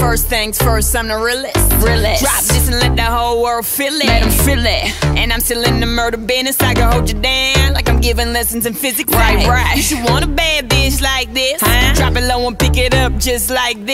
First things first, I'm the realest. Drop this and let the whole world feel it. Let them feel it. And I'm still in the murder business. I can hold you down like I'm giving lessons in physics. Right. You should want a bad bitch like this. Drop it low and pick it up just like this.